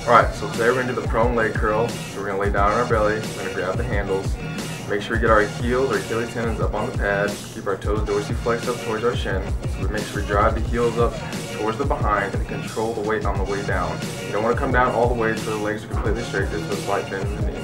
Alright, so today we're going to do the prone leg curl. So we're going to lay down on our belly, we're going to grab the handles, make sure we get our heels or Achilles tendons up on the pad, keep our toes dorsiflexed up towards our shin. So we make sure we drive the heels up towards the behind and control the weight on the way down. You don't want to come down all the way so the legs are completely straight, just a slight bend in the knee.